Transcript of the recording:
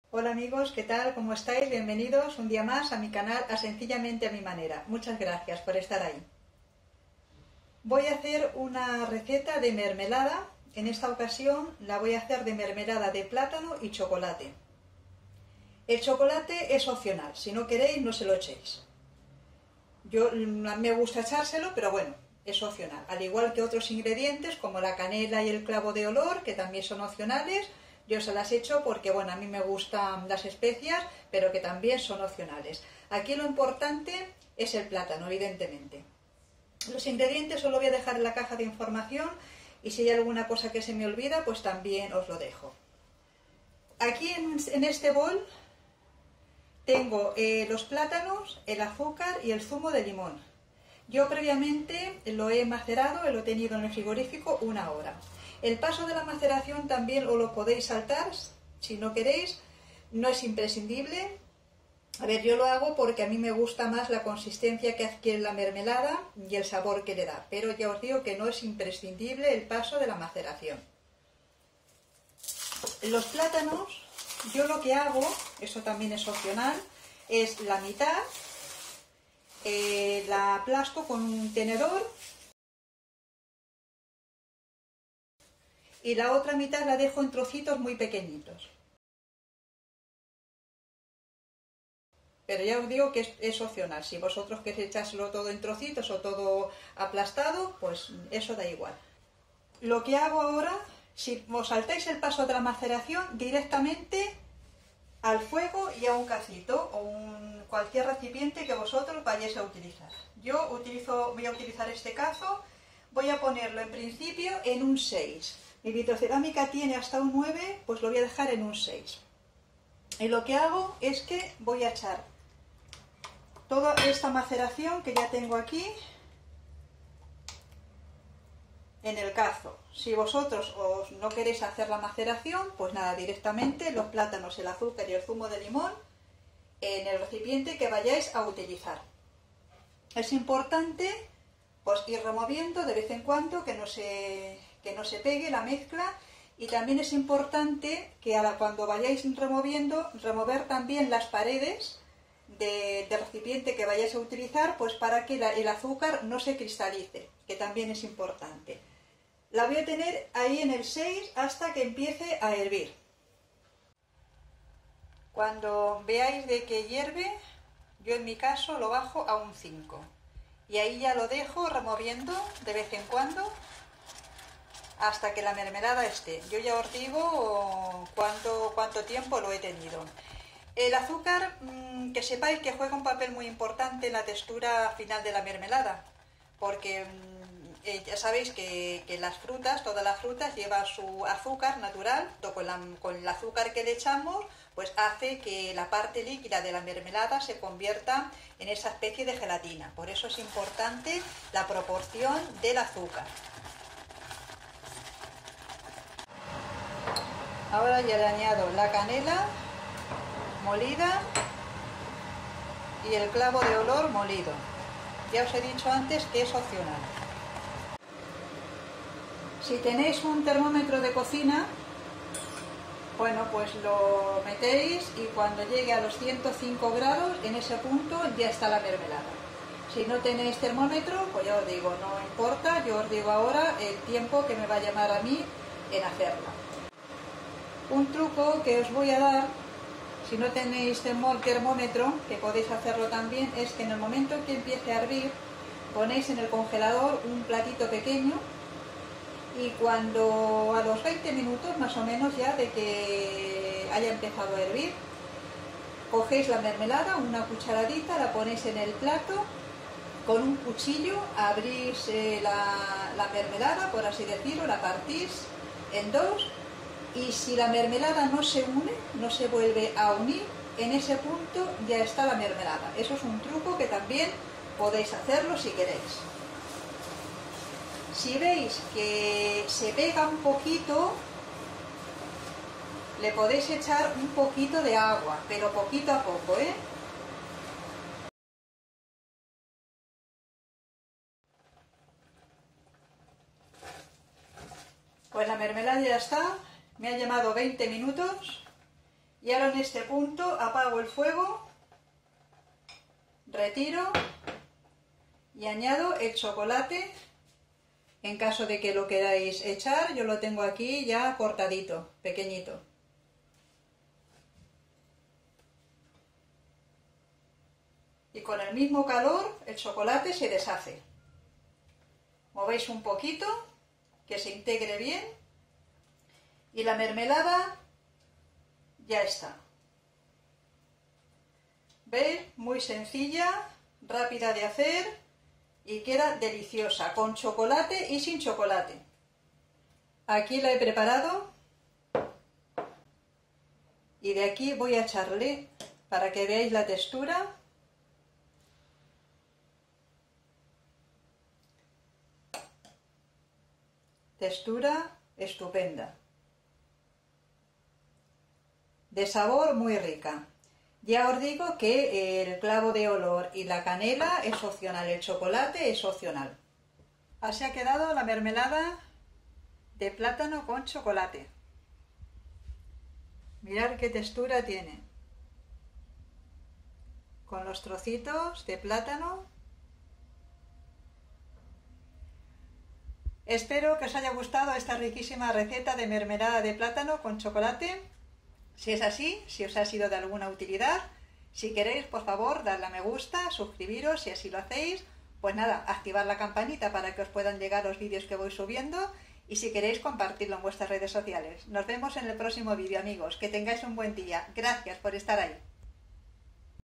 Hola amigos, ¿qué tal? ¿Cómo estáis? Bienvenidos un día más a mi canal a Sencillamente a mi manera. Muchas gracias por estar ahí. Voy a hacer una receta de mermelada. En esta ocasión la voy a hacer de mermelada de plátano y chocolate. El chocolate es opcional, si no queréis no se lo echéis. A mí me gusta echárselo, pero bueno, es opcional. Al igual que otros ingredientes como la canela y el clavo de olor, que también son opcionales, yo se las echo porque, bueno, a mí me gustan las especias, pero que también son opcionales. Aquí lo importante es el plátano, evidentemente. Los ingredientes os lo voy a dejar en la caja de información y si hay alguna cosa que se me olvida, pues también os lo dejo. Aquí en este bol tengo los plátanos, el azúcar y el zumo de limón. Yo previamente lo he macerado, lo he tenido en el frigorífico 1 hora. El paso de la maceración también os lo podéis saltar si no queréis, no es imprescindible. A ver, yo lo hago porque a mí me gusta más la consistencia que adquiere la mermelada y el sabor que le da, pero ya os digo que no es imprescindible el paso de la maceración. Los plátanos, yo lo que hago, eso también es opcional, es la mitad, la aplasto con un tenedor y la otra mitad la dejo en trocitos muy pequeñitos. Pero ya os digo que es opcional, si vosotros queréis echárselo todo en trocitos o todo aplastado, pues eso da igual. Lo que hago ahora, si os saltáis el paso de la maceración, directamente al fuego y a un cacito o cualquier recipiente que vosotros vayáis a utilizar. Yo voy a utilizar este cazo, voy a ponerlo en principio en un 6. Mi vitrocerámica tiene hasta un 9, pues lo voy a dejar en un 6. Y lo que hago es que voy a echar toda esta maceración que ya tengo aquí en el cazo. Si vosotros no queréis hacer la maceración, pues nada, directamente los plátanos, el azúcar y el zumo de limón en el recipiente que vayáis a utilizar. Es importante pues ir removiendo de vez en cuando que no se pegue la mezcla, y también es importante que cuando vayáis removiendo, remover también las paredes del recipiente que vayáis a utilizar, pues para que el azúcar no se cristalice, que también es importante. La voy a tener ahí en el 6 hasta que empiece a hervir. Cuando veáis de que hierve, yo en mi caso lo bajo a un 5 y ahí ya lo dejo removiendo de vez en cuando hasta que la mermelada esté. Yo ya os digo cuánto tiempo lo he tenido. El azúcar, que sepáis que juega un papel muy importante en la textura final de la mermelada, porque ya sabéis que las frutas, todas las frutas llevan su azúcar natural, con el azúcar que le echamos, pues hace que la parte líquida de la mermelada se convierta en esa especie de gelatina. Por eso es importante la proporción del azúcar. Ahora ya le añado la canela molida y el clavo de olor molido. Ya os he dicho antes que es opcional. Si tenéis un termómetro de cocina, bueno, pues lo metéis y cuando llegue a los 105 grados, en ese punto ya está la mermelada. Si no tenéis termómetro, pues ya os digo, no importa, yo os digo ahora el tiempo que me va a llevar a mí en hacerla. Un truco que os voy a dar, si no tenéis termómetro, que podéis hacerlo también, es que en el momento que empiece a hervir, ponéis en el congelador un platito pequeño y cuando a los 20 minutos más o menos ya de que haya empezado a hervir, cogéis la mermelada, una cucharadita, la ponéis en el plato, con un cuchillo abrís la mermelada, por así decirlo, la partís en dos. Y si la mermelada no se une, no se vuelve a unir, en ese punto ya está la mermelada. Eso es un truco que también podéis hacerlo si queréis. Si veis que se pega un poquito, le podéis echar un poquito de agua, pero poquito a poco, ¿eh? Pues la mermelada ya está, me ha llevado 20 minutos Y ahora en este punto apago el fuego, retiro y añado el chocolate. En caso de que lo queráis echar, yo lo tengo aquí ya cortadito, pequeñito. Y con el mismo calor el chocolate se deshace. Movéis un poquito, que se integre bien. Y la mermelada ya está. ¿Veis? Muy sencilla, rápida de hacer y queda deliciosa, con chocolate y sin chocolate. Aquí la he preparado y de aquí voy a echarle para que veáis la textura. Textura estupenda. De sabor muy rica. Ya os digo que el clavo de olor y la canela es opcional, el chocolate es opcional. Así ha quedado la mermelada de plátano con chocolate. Mirad qué textura tiene. Con los trocitos de plátano. Espero que os haya gustado esta riquísima receta de mermelada de plátano con chocolate. Si es así, si os ha sido de alguna utilidad, si queréis, por favor, darle a me gusta, suscribiros si así lo hacéis. Pues nada, activad la campanita para que os puedan llegar los vídeos que voy subiendo y si queréis compartirlo en vuestras redes sociales. Nos vemos en el próximo vídeo, amigos. Que tengáis un buen día. Gracias por estar ahí.